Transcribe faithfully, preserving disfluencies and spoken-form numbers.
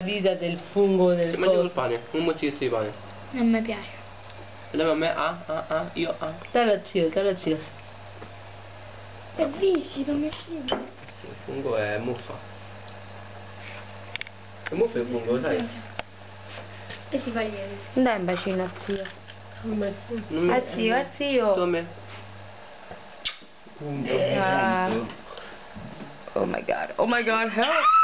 vita del fungo del Ti mangiamo il pane, un mozzichetto di pane. Non mi piace. Leva a me, ah, ah, ah, io, ah. Dai la zio, dai la zio. È viscido, mi fido. Sì, il fungo è muffa. È muffa il fungo, sai? E si fa lieve. Dai un bacino a zio. Non A zio, a zio. Come? Ah. Oh my god, oh my god, help!